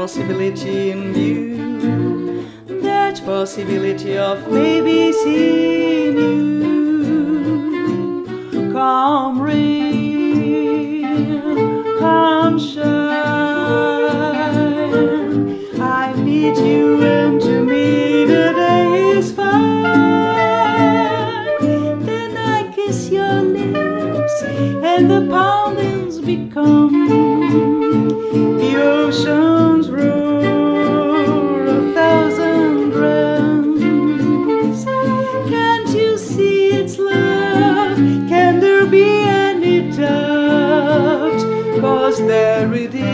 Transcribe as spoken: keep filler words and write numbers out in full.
possibility in view, that possibility of maybe seeing you. Come rain, come shine, I meet you, and to me the day is fine. Then I kiss your lips and the poundings become the ocean's roar, a thousand drums. Can't you see it's love? Can there be any doubt? 'Cause there it is.